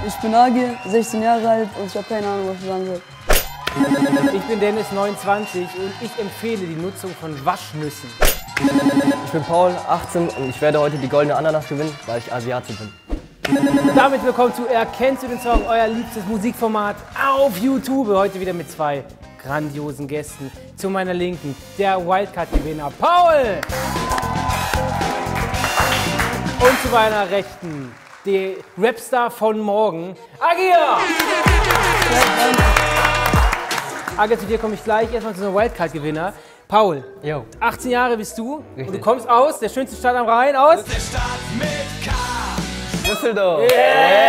Ich bin Agi, 16 Jahre alt und ich habe keine Ahnung, was ich sagen soll. Ich bin Dennis, 29 und ich empfehle die Nutzung von Waschnüssen. Ich bin Paul, 18 und ich werde heute die goldene Ananas gewinnen, weil ich Asiate bin. Und damit willkommen zu Erkennst du den Song, euer liebstes Musikformat auf YouTube. Heute wieder mit zwei grandiosen Gästen. Zu meiner Linken der Wildcard-Gewinner Paul. Und zu meiner Rechten der Rapstar von morgen, Agia. Agia, zu dir komme ich gleich. Erstmal zu einem Wildcard-Gewinner. Paul, Yo. 18 Jahre bist du. Richtig. Und du kommst aus der schönsten Stadt am Rhein, aus Düsseldorf. Yes!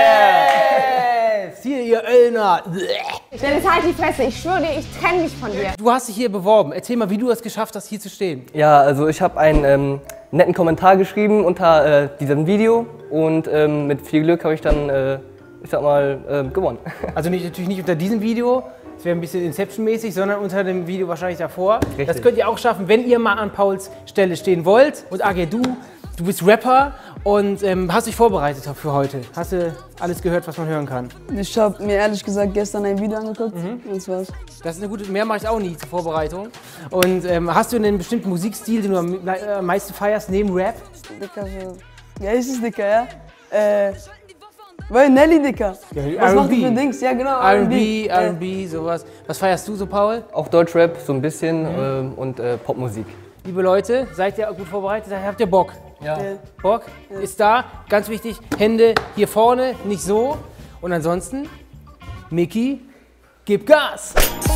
Hier, ihr Öllner. Dennis, halt die Fresse. Ich schwöre dir, ich trenne mich von dir. Du hast dich hier beworben. Erzähl mal, wie du es geschafft hast, hier zu stehen. Ja, also ich habe einen netten Kommentar geschrieben unter diesem Video und mit viel Glück habe ich dann, ich sag mal, gewonnen. Also natürlich nicht unter diesem Video, das wäre ein bisschen Inception-mäßig, sondern unter dem Video wahrscheinlich davor. Richtig. Das könnt ihr auch schaffen, wenn ihr mal an Pauls Stelle stehen wollt. Und Agi, du bist Rapper und hast dich vorbereitet für heute. Hast du alles gehört, was man hören kann? Ich habe mir ehrlich gesagt gestern ein Video angeguckt und das war's. Das ist eine gute, mehr mache ich auch nie zur Vorbereitung. Und hast du einen bestimmten Musikstil, den du am meisten feierst, neben Rap? Dicker, so. Ja, ist es, Dicker, ja? Weil Nelly, Dicker. Ja, Was macht R&B. die für Dings? Ja, genau, R&B, sowas. Was feierst du so, Paul? Auch Deutschrap so ein bisschen und Popmusik. Liebe Leute, seid ihr gut vorbereitet? Habt ihr Bock? Ja. Bock ist da. Ganz wichtig, Hände hier vorne, nicht so. Und ansonsten, Mickey, gib Gas!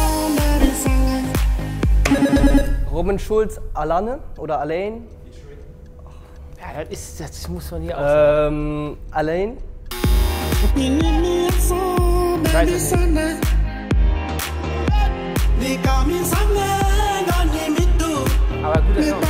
Robin Schulz, Alane oder Alain? Ja, das muss man hier auch Alain? Ich weiß es nicht. Aber guter Song.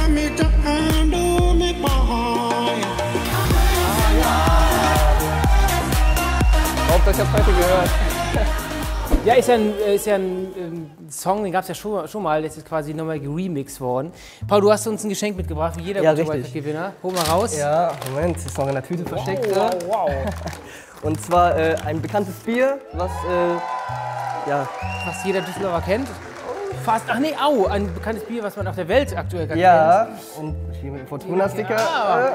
Hauptsache ich hab's heute gehört. Ja, ist ja ein Song, den gab es ja schon mal, das ist quasi nochmal geremixed worden. Paul, du hast uns ein Geschenk mitgebracht, wie jeder Ja, gute richtig. Wildcard-Gewinner. Hol mal raus. Ja, Moment, ist noch in der Tüte versteckt. Wow. Und zwar ein bekanntes Bier, was ja, Was jeder Düsseldorfer kennt. Fast, ach nee, ein bekanntes Bier, was man auf der Welt aktuell gar ja, und hier mit dem Fortuna-Sticker. Ja.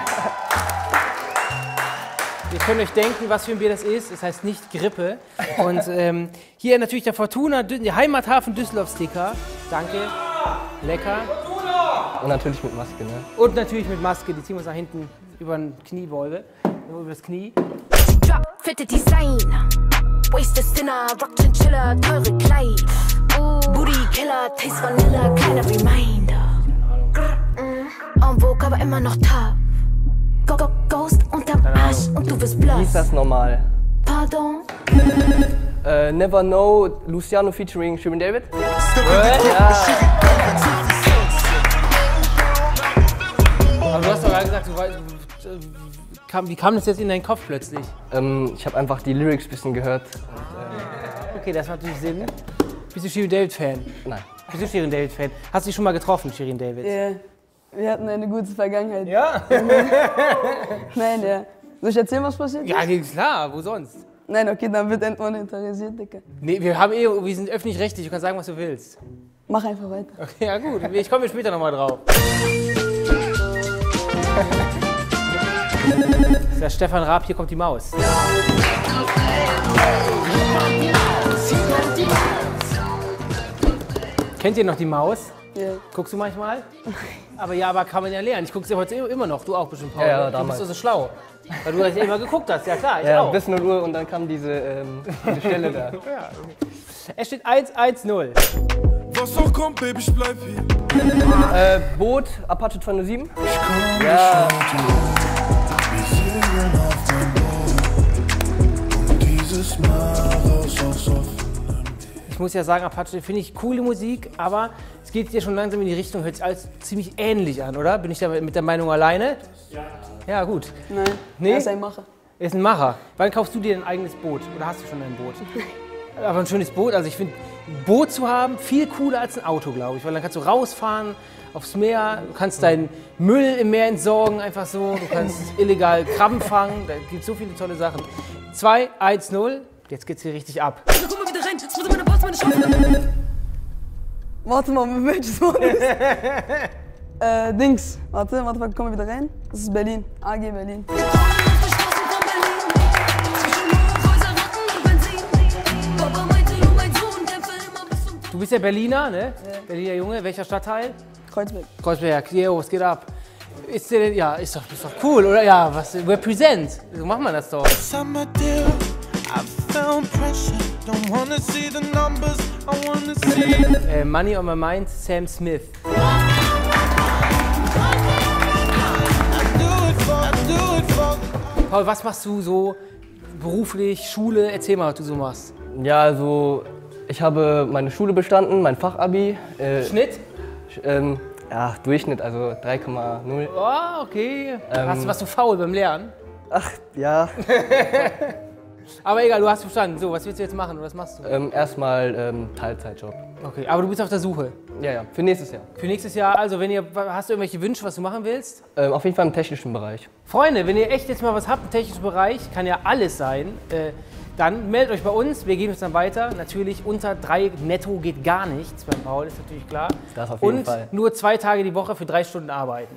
Ihr könnt euch denken, was für ein Bier das ist. Es heißt nicht Grippe. Und hier natürlich der Fortuna, der Heimathafen Düsseldorf-Sticker. Danke. Lecker. Und natürlich mit Maske, ne? Und natürlich mit Maske. Die ziehen wir uns nach hinten über den Kniebeuge. Über das Knie. Drop, fette Design. Wasted Dinner, Rock Chinchilla, teure Kleid. Booty Killer, Taste Vanilla, kleiner Reminder. En vogue, aber immer noch top. Ghost unterm Arsch und du bist Wie blass. ist das nochmal? Pardon? Never Know, Luciano featuring Shirin David. Aber du hast doch gerade gesagt, wie kam das jetzt in deinen Kopf plötzlich? Ich habe einfach die Lyrics ein bisschen gehört. Okay, das macht natürlich Sinn. Bist du Shirin David-Fan? Nein. Bist du Shirin David-Fan? Hast du dich schon mal getroffen, Shirin David? Ja, wir hatten eine gute Vergangenheit. Ja? Nein, ja. Soll ich erzählen, was passiert ist? Ja, klar, wo sonst? Nein, okay, dann wird entweder interessiert, Dicker. Nee, wir sind öffentlich-rechtlich, du kannst sagen, was du willst. Mach einfach weiter. Okay, ja gut, ich komme später nochmal drauf. Das ist der Stefan Raab, hier kommt die Maus. Kennt ihr noch die Maus? Ja. Guckst du manchmal? Aber kann man ja lernen. Ich gucke sie heute immer noch, du auch bestimmt, Paul. Ja, du damals. bist doch so schlau. Weil du das ja immer geguckt hast, ja klar, ich Ja, auch. bis 0 Uhr und dann kam diese Stelle da. Es steht 1-1-0. Was auch kommt, Baby, ich bleib hier. Boot, Apache 207. Ja. Dieses Mal raus aus offenen. Ich muss ja sagen, Apache finde ich coole Musik, aber es geht dir schon langsam in die Richtung, hört sich alles ziemlich ähnlich an, oder? Bin ich da mit der Meinung alleine? Ja. Ja, gut. Nein, Nee? er ist ein Macher. Er ist ein Macher. Wann kaufst du dir ein eigenes Boot? Oder hast du schon ein Boot? Aber ein schönes Boot, also ich finde, ein Boot zu haben, viel cooler als ein Auto, glaube ich. Weil dann kannst du rausfahren aufs Meer, du kannst deinen Müll im Meer entsorgen, einfach so. Du kannst illegal Krabben fangen, da gibt es so viele tolle Sachen. 2, 1, 0. Jetzt geht's hier richtig ab. Warte mal, welches Wort ist? Dings. Warte, komm wieder rein. Das ist Berlin. AG Berlin. Du bist ja Berliner, ne? Ja. Berliner Junge. Welcher Stadtteil? Kreuzberg. Kreuzberg. Jo, was geht ab? Ist der denn, ja, ist doch cool, oder? Ja, was, represent. So macht man das doch. Money on my mind, Sam Smith. Paul, was machst du so beruflich, Schule? Erzähl mal, was du so machst. Ja, also ich habe meine Schule bestanden, mein Fachabi. Schnitt? Ja, Durchschnitt, also 3,0. Oh, okay. Warst du faul beim Lernen? Ach, ja. Aber egal, du hast verstanden. So, was willst du jetzt machen oder was machst du? Erstmal Teilzeitjob. Okay, aber du bist auf der Suche? Ja, für nächstes Jahr. Für nächstes Jahr, also hast du irgendwelche Wünsche, was du machen willst? Auf jeden Fall im technischen Bereich. Freunde, wenn ihr echt jetzt mal was habt im technischen Bereich, kann ja alles sein, dann meldet euch bei uns, wir geben es dann weiter. Natürlich unter 3 netto geht gar nichts beim Paul, ist natürlich klar. Das auf jeden Fall. Und nur 2 Tage die Woche für 3 Stunden arbeiten.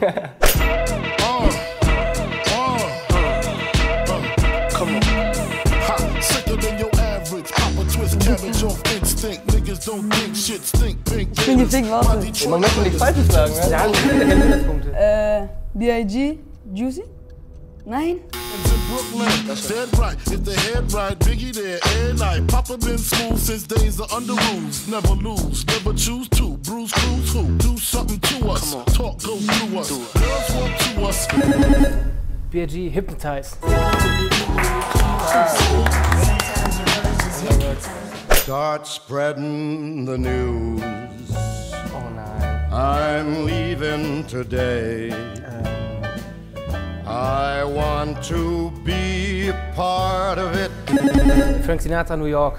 Ich bin gefickt, warte. Man möchte nichts Falsches sagen, ne? Ja, keine Punkte. B.I.G. Juicy? Nein? Dead right, if the head right, Biggie there, and I. Papa been smooth since days of under rules. Never lose, never choose to. Bruise, cruise, who? Do something to us. Talk goes through us. Girls want to us. B.I.G. Hypnotized. Start spreading the news. Oh nein. I'm leaving today. I want to be a part of it. Frank Sinatra, New York.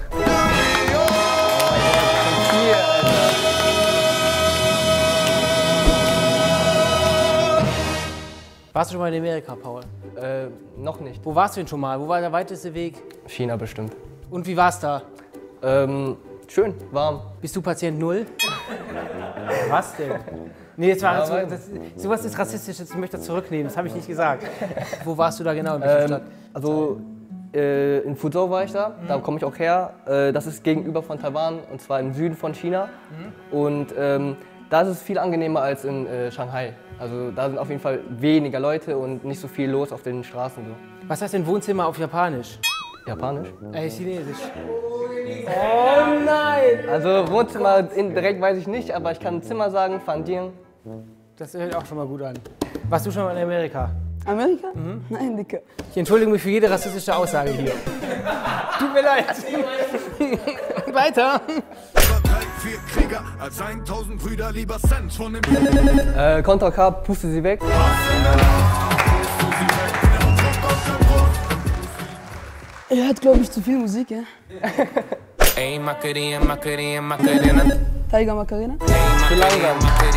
Warst du schon mal in Amerika, Paul? Noch nicht. Wo warst du denn schon mal? Wo war der weiteste Weg? China bestimmt. Und wie war's da? Schön, warm. Bist du Patient 0? Was denn? Nee, sowas ist rassistisch, ich möchte das zurücknehmen, das habe ich nicht gesagt. Wo warst du da genau, in welcher Stadt? Also in Fuzhou war ich da, da komme ich auch her. Das ist gegenüber von Taiwan und zwar im Süden von China. Und da ist es viel angenehmer als in Shanghai. Also da sind auf jeden Fall weniger Leute und nicht so viel los auf den Straßen. So. Was heißt denn Wohnzimmer auf Japanisch? Japanisch? Chinesisch. Oh nein! Also Wohnzimmer direkt weiß ich nicht, aber ich kann Zimmer sagen, Fandian. Das hört auch schon mal gut an. Warst du schon mal in Amerika? Amerika? Nein, Dicker. Ich entschuldige mich für jede rassistische Aussage hier. Tut mir leid. Weiter. 4 Krieger als 1000 Brüder, lieber Cent von dem Contra K, puste sie weg. Er hört, glaube ich, zu viel Musik, ja? Ey, Macarena, Macarena, Macarena. Tiger Macarena? Zu langsam.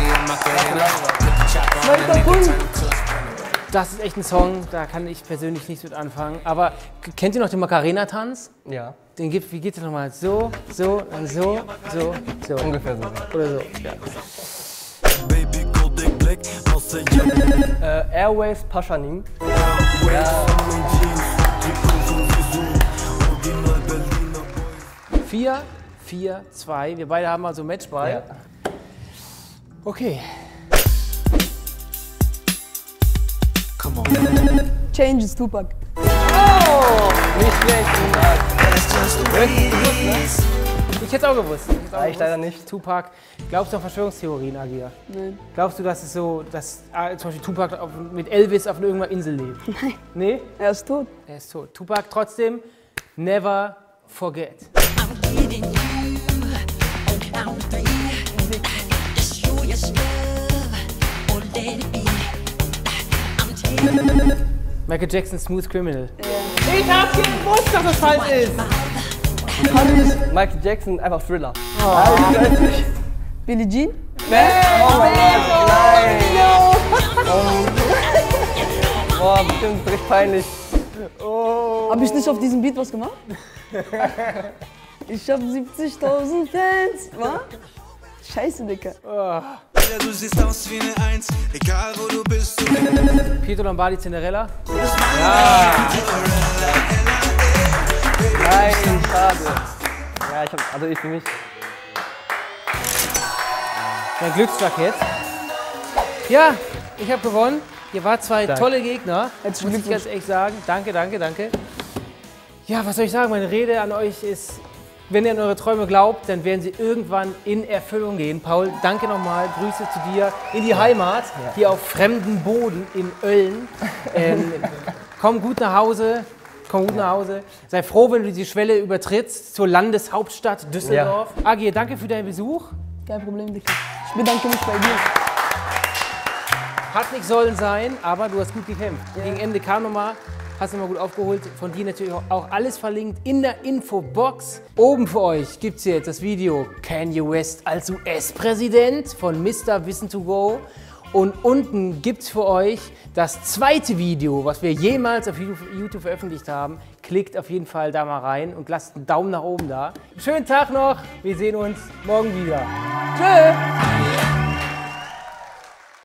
Das ist echt ein Song, da kann ich persönlich nichts mit anfangen. Aber kennt ihr noch den Macarena-Tanz? Ja. Wie geht der nochmal? So, so, und so, so, so. Ungefähr so. Oder so, ja. Airways Paschanim. 4, 4, 2. Wir beide haben also Matchball. Ja. Okay. Come on. Changes, Tupac. Oh! Nicht schlecht. Ich hätte es auch gewusst. Ich leider nicht. Tupac. Glaubst du an Verschwörungstheorien, Agia? Nein. Glaubst du, dass es so, dass zum Beispiel Tupac mit Elvis auf irgendeiner Insel lebt? Nein. Nee? Er ist tot. Er ist tot. Tupac trotzdem, never forget. Michael Jackson, Smooth Criminal. Ich hab gewusst, dass das falsch ist! Michael Jackson, einfach Thriller. Billie Jean? Boah, bestimmt richtig peinlich. Oh. Hab ich nicht auf diesem Beat was gemacht? Ich hab 70.000 Fans, wa? Scheiße, Dicker. Du siehst aus wie eine Eins, egal wo du bist. Pietro Lombardi, Cinderella. Nein, schade. Ja, ich für mich. Mein Glücksjackett. Ja, ich habe gewonnen. Ihr wart zwei tolle Gegner, muss ich ganz ehrlich sagen. Danke, danke, danke. Ja, was soll ich sagen? Meine Rede an euch ist, wenn ihr an eure Träume glaubt, dann werden sie irgendwann in Erfüllung gehen. Paul, danke nochmal. Grüße zu dir in die Heimat, hier auf fremdem Boden in Oeln. Komm gut nach Hause. Komm gut nach Hause. Sei froh, wenn du die Schwelle übertrittst zur Landeshauptstadt Düsseldorf. Ja. Agir, danke für deinen Besuch. Kein Problem, Dicker. Ich bedanke mich bei dir. Hat nicht sollen sein, aber du hast gut gekämpft. Gegen Ende kam nochmal, hast nochmal gut aufgeholt. Von dir natürlich auch alles verlinkt in der Infobox. Oben für euch gibt es jetzt das Video Kanye West als US-Präsident von Mr. Wissen to Go. Und unten gibt es für euch das zweite Video, was wir jemals auf YouTube veröffentlicht haben. Klickt auf jeden Fall da mal rein und lasst einen Daumen nach oben da. Schönen Tag noch, wir sehen uns morgen wieder. Tschüss!